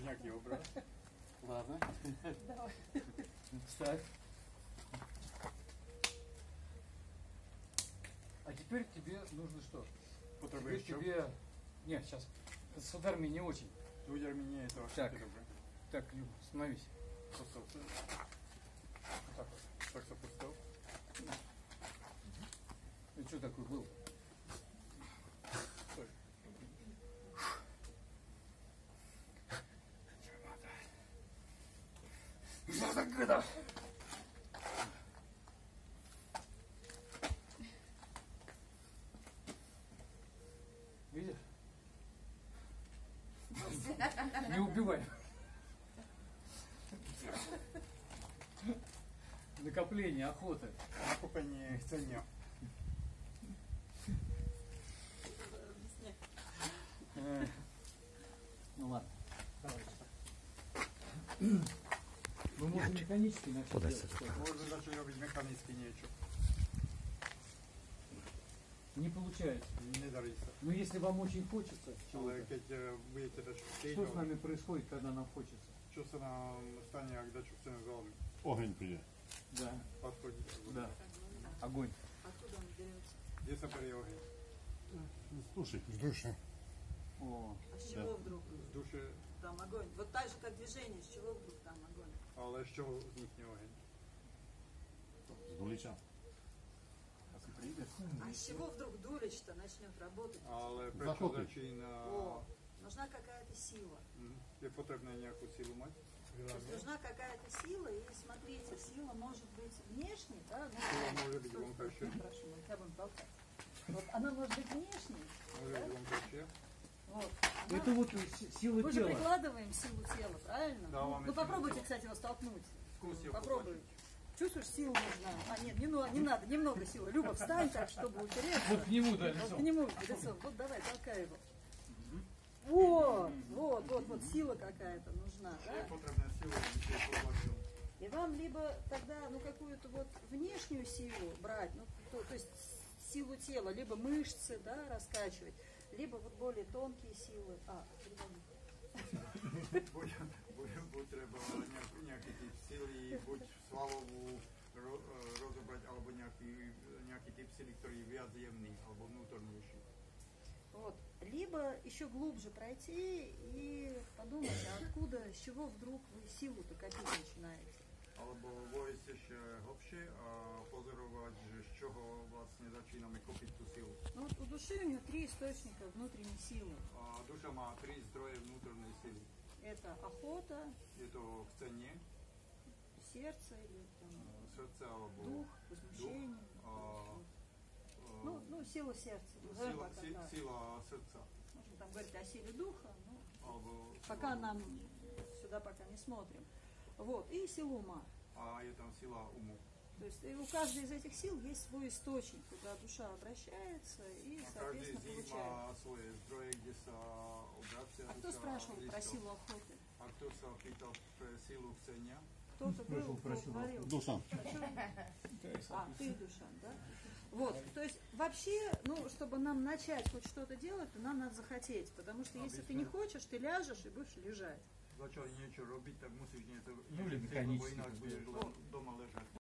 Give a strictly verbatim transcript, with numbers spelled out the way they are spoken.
Някакий образ. Ладно. Давай. Ставь. А теперь тебе нужно что? Теперь Потребуєш що? тебе... Нет, сейчас. С ударами не очень. Удар мені то Так. все добре. Так, Люб, становись. Постав це. Вот так вот. Так все постав. Ты что такой был? Стой. Что так это? Видишь? Не убивай. Накопление, охота. Накопання chcення. Э, Ну ладно. Мы можем механически начать Подайся делать. туда. Можна почати робити механічні нічого. Не получается. Не дариться. Но если вам очень хочется Але чего-то, коли будете десь что с сильно, нами происходит, когда нам хочется? що це нам стане, як дечо це не зробимо? Огонь прийде. Да. Підходить. Да. Огонь. Откуда он берется? Де це бере огонь? Слушай, С души. О, А с чего вдруг З душі, там огонь? Вот так же, как движение, с чего вдруг там огонь? але з чого зникне огонь? з гулича. А с чего вдруг дулич-то начнет работать? Але перша Захоплює. причина, О, нужна какая-то сила. м, є потрібно ніяку силу мати. То есть нужна какая-то сила, и смотрите, сила может быть внешней, да? Ну, Сила может быть стой, громко стой, еще. прошу, мы тебя будем толкать. Вот она может быть внешней, Може громко ще. вот. Она- это вот с- сила Мы же тела. прикладываем силу тела, правильно? Да, ну, вам ну и попробуйте, сила. кстати, его столкнуть. Вкус я Попробуй. побачив. Чувствуешь, сила нужна? А, нет, не, ну- не надо, немного силы. Люба, встань так, чтобы утереться. Вот к нему, да, Вот к лицом. нему лицом. Вот давай, толкай его. Вот, вот, вот, вот сила какая-то нужна, Є да? потрібна сила, я побачив. И вам либо тогда, ну, какую-то вот внешнюю силу брать, ну, то, то есть силу тела, либо мышцы, да, раскачивать, либо вот более тонкие силы. А, переводи. Бо, бо, бо треба ніякі, ніякі тип сили, будь свалову ро- е, розібрати, або ніякий, ніякий тип сили, який більш ємний, або внутрішніший. Вот. Либо еще глубже пройти и подумать, а откуда, с чего вдруг вы силу-то копить начинаете. Або войти ще глибше, а позорувати, з чого власне починаємо копити ту силу. Ну вот у души у нее три источника внутренней силы. А душа має три зброї внутрішньої сили. Это охота, Є то chcenie, сердце или там, серце або дух, возмущение. а, а, Ну, ну, сила сердца. сила, Назовем си- так. сила серця. Можем там говорить о силе духа, но Або, пока нам сюда пока не смотрим. Вот. И силу ума. А є там сила уму. То есть и у каждой из этих сил есть свой источник, куда душа обращается и, А кожен соответственно, з них получает. має своє зброї, де се обращає. А кто спрашивал про силу охоты? А хто се питав про силу chcenia? Кто-то был, кто говорил. Душа. А, ты, Душан, да? Вот, то есть вообще, ну, чтобы нам начать хоть что-то делать, то нам надо захотеть, потому что если ты не хочешь, ты ляжешь и будешь лежать. Зачали нічого робити, так мусиш нічого Ну, или робити, бо механічно інакше будеш сделать. вдома лежати.